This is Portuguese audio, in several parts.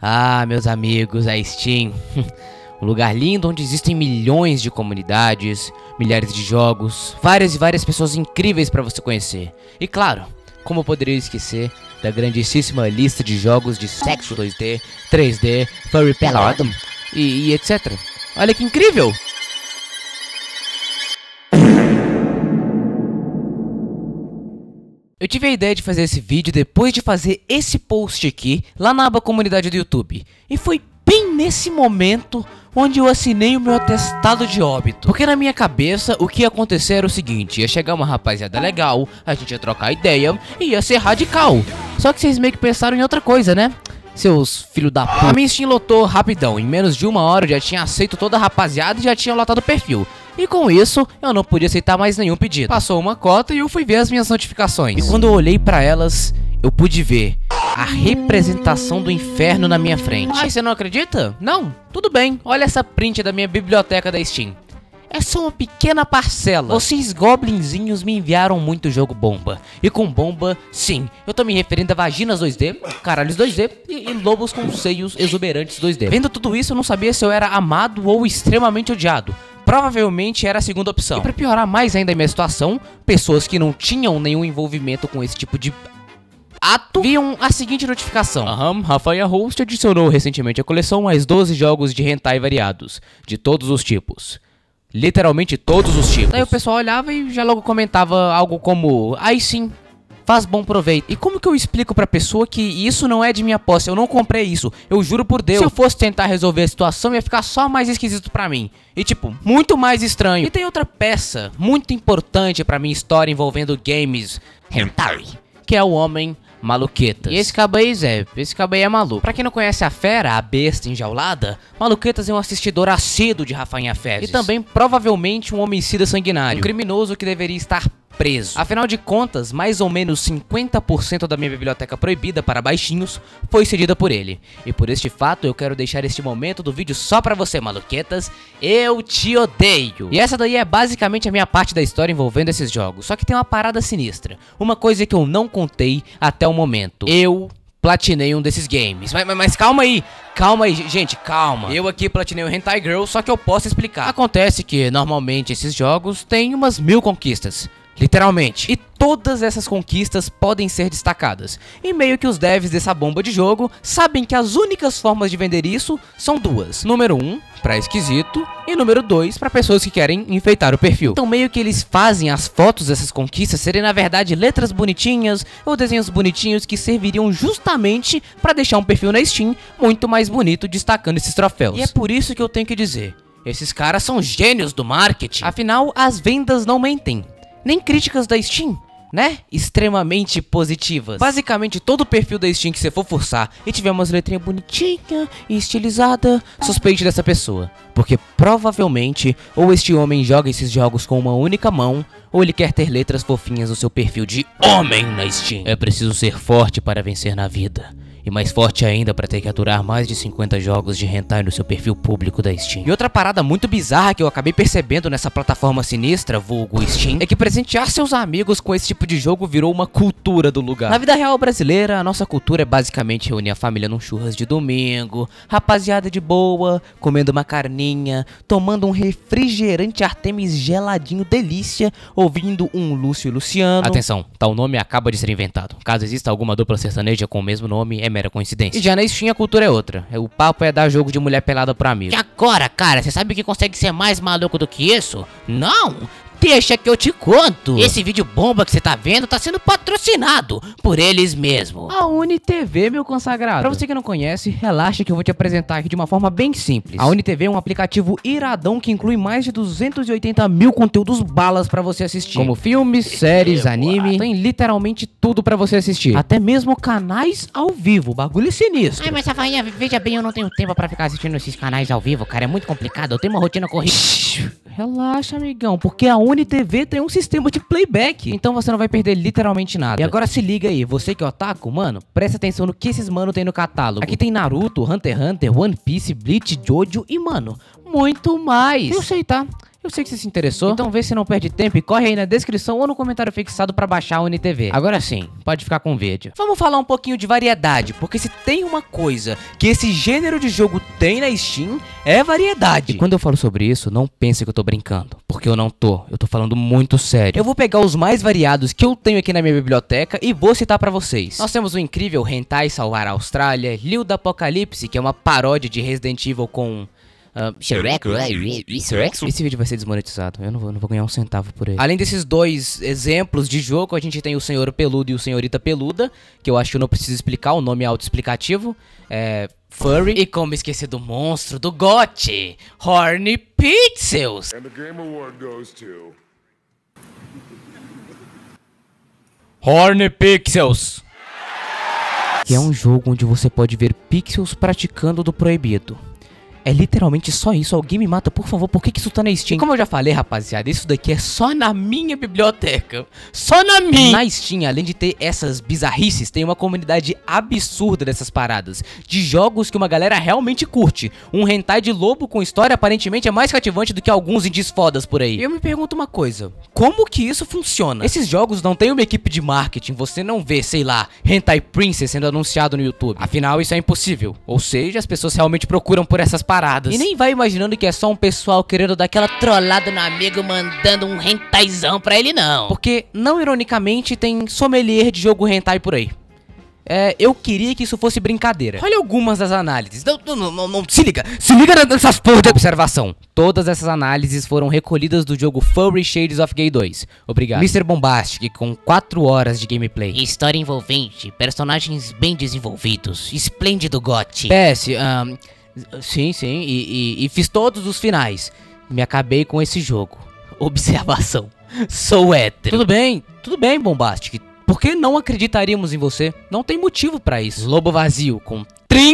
Ah, meus amigos, a Steam. Um lugar lindo onde existem milhões de comunidades, milhares de jogos, várias e várias pessoas incríveis para você conhecer. E claro, como eu poderia esquecer da grandíssima lista de jogos de sexo 2D, 3D, furry pelado e etc. Olha que incrível! Eu tive a ideia de fazer esse vídeo depois de fazer esse post aqui, lá na aba comunidade do YouTube. E foi bem nesse momento onde eu assinei o meu atestado de óbito. Porque na minha cabeça, o que ia acontecer era o seguinte: ia chegar uma rapaziada legal, a gente ia trocar ideia e ia ser radical. Só que vocês meio que pensaram em outra coisa, né? Seus filhos da puta. A minha Steam lotou rapidão, em menos de 1 hora eu já tinha aceito toda a rapaziada e já tinha lotado o perfil. E com isso, eu não podia aceitar mais nenhum pedido. Passou uma cota e eu fui ver as minhas notificações. E quando eu olhei pra elas, eu pude ver a representação do inferno na minha frente. Ai, você não acredita? Não? Tudo bem, olha essa print da minha biblioteca da Steam. É só uma pequena parcela. Vocês goblinzinhos me enviaram muito jogo bomba. E com bomba, sim, eu tô me referindo a vaginas 2D, caralhos 2D e lobos com seios exuberantes 2D. Vendo tudo isso, eu não sabia se eu era amado ou extremamente odiado. Provavelmente era a segunda opção. E pra piorar mais ainda a minha situação, pessoas que não tinham nenhum envolvimento com esse tipo de ato viam a seguinte notificação: Rafael Host adicionou recentemente à coleção mais 12 jogos de hentai variados, de todos os tipos. Literalmente todos os tipos. Daí o pessoal olhava e já logo comentava algo como: aí sim, faz bom proveito. E como que eu explico pra pessoa que isso não é de minha posse? Eu não comprei isso, eu juro por Deus. Se eu fosse tentar resolver a situação, ia ficar só mais esquisito pra mim. E tipo, muito mais estranho. E tem outra peça muito importante pra minha história envolvendo games hentai, que é o homem Maluquetas. E esse cabo aí, Zé, esse cabo aí é maluco. Pra quem não conhece a fera, a besta enjaulada, Maluquetas é um assistidor assíduo de Rafainha Fezes. E também, provavelmente, um homicida sanguinário. Um criminoso que deveria estar preso. Afinal de contas, mais ou menos 50% da minha biblioteca proibida para baixinhos foi cedida por ele. E por este fato, eu quero deixar este momento do vídeo só pra você, Maluquetas. Eu te odeio. E essa daí é basicamente a minha parte da história envolvendo esses jogos. Só que tem uma parada sinistra. Uma coisa que eu não contei até o momento. Eu platinei um desses games. Mas calma aí, gente, calma. Eu aqui platinei o Hentai Girl, só que eu posso explicar. Acontece que, normalmente, esses jogos têm umas 1000 conquistas. Literalmente. E todas essas conquistas podem ser destacadas. E meio que os devs dessa bomba de jogo sabem que as únicas formas de vender isso são duas. Número 1, pra esquisito. E número 2, pra pessoas que querem enfeitar o perfil. Então meio que eles fazem as fotos dessas conquistas serem na verdade letras bonitinhas ou desenhos bonitinhos que serviriam justamente pra deixar um perfil na Steam muito mais bonito destacando esses troféus. E é por isso que eu tenho que dizer, esses caras são gênios do marketing. Afinal, as vendas não mentem. Nem críticas da Steam, né? Extremamente positivas. Basicamente, todo o perfil da Steam que você for forçar e tiver umas letrinhas bonitinha e estilizada, suspeite dessa pessoa. Porque provavelmente, ou este homem joga esses jogos com uma única mão, ou ele quer ter letras fofinhas no seu perfil de homem na Steam. É preciso ser forte para vencer na vida. E mais forte ainda para ter que aturar mais de 50 jogos de hentai no seu perfil público da Steam. E outra parada muito bizarra que eu acabei percebendo nessa plataforma sinistra, vulgo Steam, é que presentear seus amigos com esse tipo de jogo virou uma cultura do lugar. Na vida real brasileira, a nossa cultura é basicamente reunir a família num churras de domingo, rapaziada de boa, comendo uma carninha, tomando um refrigerante Artemis geladinho delícia, ouvindo um Lúcio e Luciano. Atenção, tal nome acaba de ser inventado. Caso exista alguma dupla sertaneja com o mesmo nome, é mera coincidência. E já na Steam a cultura é outra. O papo é dar jogo de mulher pelada pro amigo. E agora, cara, você sabe o que consegue ser mais maluco do que isso? Não! Deixa que eu te conto. Esse vídeo bomba que você tá vendo tá sendo patrocinado por eles mesmo. A UniTV, meu consagrado. Pra você que não conhece, relaxa que eu vou te apresentar aqui de uma forma bem simples. A UniTV é um aplicativo iradão que inclui mais de 280 mil conteúdos balas pra você assistir. Como filmes, séries, anime, tem literalmente tudo pra você assistir. Até mesmo canais ao vivo, bagulho sinistro. Ai, mas Rafainha, veja bem, eu não tenho tempo pra ficar assistindo esses canais ao vivo, cara, é muito complicado, eu tenho uma rotina corrida. Relaxa, amigão, porque a UniTV tem um sistema de playback, então você não vai perder literalmente nada. E agora se liga aí, você que é otaku, mano, presta atenção no que esses mano tem no catálogo. Aqui tem Naruto, Hunter x Hunter, One Piece, Bleach, Jojo e, mano, muito mais. Eu sei, tá? Eu sei que você se interessou, então vê se não perde tempo e corre aí na descrição ou no comentário fixado pra baixar o NTV. Agora sim, pode ficar com o vídeo. Vamos falar um pouquinho de variedade, porque se tem uma coisa que esse gênero de jogo tem na Steam, é variedade. E quando eu falo sobre isso, não pense que eu tô brincando, porque eu não tô. Eu tô falando muito sério. Eu vou pegar os mais variados que eu tenho aqui na minha biblioteca e vou citar pra vocês. Nós temos o incrível Hentai Salvar a Austrália, Lil da Apocalipse, que é uma paródia de Resident Evil com... Esse vídeo vai ser desmonetizado, eu não vou ganhar um centavo por ele. Além desses dois exemplos de jogo, a gente tem o Senhor Peludo e o Senhorita Peluda, que eu acho que eu não preciso explicar, o nome é autoexplicativo. Furry. E como esquecer do monstro do GOT, Horny Pixels. And the Game Award goes to... Horny Pixels. Que é um jogo onde você pode ver pixels praticando do proibido. É literalmente só isso. Alguém me mata, por favor. Por que isso tá na Steam? Como eu já falei, rapaziada, isso daqui é só na minha biblioteca. Só na minha. Na Steam, além de ter essas bizarrices, tem uma comunidade absurda dessas paradas. De jogos que uma galera realmente curte. Um hentai de lobo com história aparentemente é mais cativante do que alguns indies fodas por aí. E eu me pergunto uma coisa. Como que isso funciona? Esses jogos não tem uma equipe de marketing. Você não vê, sei lá, Hentai Princess sendo anunciado no YouTube. Afinal, isso é impossível. Ou seja, as pessoas realmente procuram por essas paradas. E nem vai imaginando que é só um pessoal querendo dar aquela trollada no amigo mandando um hentaizão pra ele, não. Porque, não ironicamente, tem sommelier de jogo hentai por aí. Eu queria que isso fosse brincadeira. Olha algumas das análises. Não, se liga nessas porra de observação. Todas essas análises foram recolhidas do jogo Furry Shades of Grey 2. Obrigado. Mr. Bombastic, com 4 horas de gameplay. História envolvente, personagens bem desenvolvidos, esplêndido GOT. PS, sim, e fiz todos os finais. Me acabei com esse jogo. Observação. Sou hétero. Tudo bem, Bombastic. Por que não acreditaríamos em você? Não tem motivo pra isso. Lobo Vazio, com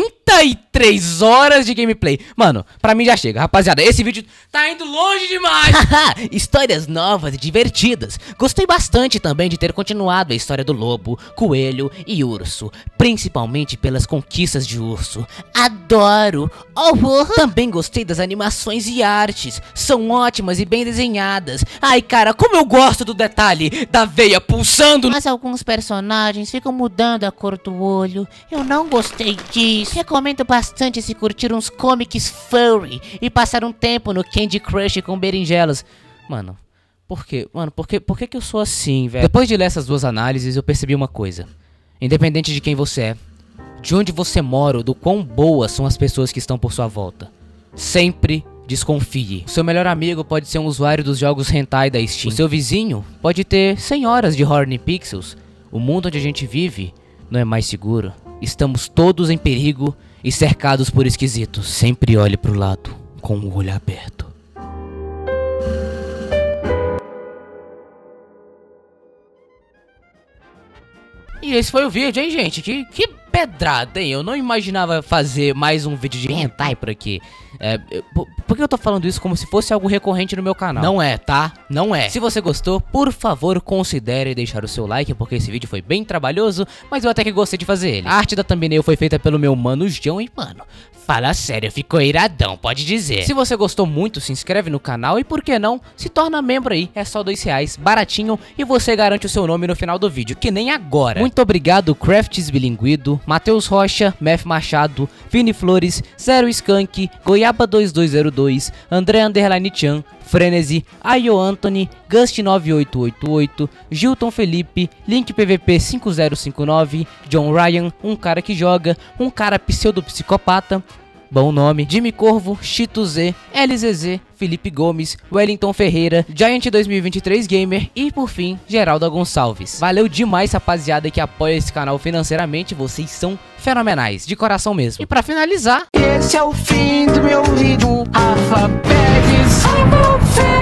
33 horas de gameplay. Mano, pra mim já chega. Rapaziada, esse vídeo tá indo longe demais. Histórias novas e divertidas. Gostei bastante também de ter continuado a história do lobo, coelho e urso. Principalmente pelas conquistas de urso. Adoro. Também gostei das animações e artes. São ótimas e bem desenhadas. Ai, cara, como eu gosto do detalhe da veia pulsando. Mas alguns personagens ficam mudando a cor do olho. Eu não gostei disso. Recomendo bastante se curtir uns comics furry e passar um tempo no Candy Crush com berinjelas. Mano, por quê? Mano, por que eu sou assim, velho? Depois de ler essas duas análises, eu percebi uma coisa. Independente de quem você é, de onde você mora ou do quão boas são as pessoas que estão por sua volta, sempre desconfie. O seu melhor amigo pode ser um usuário dos jogos hentai da Steam. O seu vizinho pode ter 100 horas de Horny Pixels. O mundo onde a gente vive não é mais seguro. Estamos todos em perigo e cercados por esquisitos. Sempre olhe pro lado com o olho aberto. E esse foi o vídeo, hein, gente? Que pedrada, hein? Eu não imaginava fazer mais um vídeo de hentai por aqui. Por que eu tô falando isso como se fosse algo recorrente no meu canal? Não é, tá? Não é. Se você gostou, por favor, considere deixar o seu like, porque esse vídeo foi bem trabalhoso, mas eu até que gostei de fazer ele. A arte da thumbnail foi feita pelo meu mano João e, mano, fala sério, ficou iradão, pode dizer. Se você gostou muito, se inscreve no canal e, por que não, se torna membro aí. É só R$2, baratinho, e você garante o seu nome no final do vídeo, que nem agora. Muito obrigado, Crafts Bilinguido, Matheus Rocha, Mef Machado, Vini Flores, Zero Skunk, Goiaba 2202, André Underline Chan, Frenesi, Ayo Anthony, Gust9888, Gilton Felipe, Link PVP 5059, John Ryan, um cara que joga, um cara pseudo-psicopata, bom nome, Jimmy Corvo, Chito Z, LZZ, Felipe Gomes, Wellington Ferreira, Giant 2023 Gamer e, por fim, Geraldo Gonçalves. Valeu demais, rapaziada, que apoia esse canal financeiramente, vocês são fenomenais, de coração mesmo. E pra finalizar, esse é o fim do meu ritmo. Alphabetis.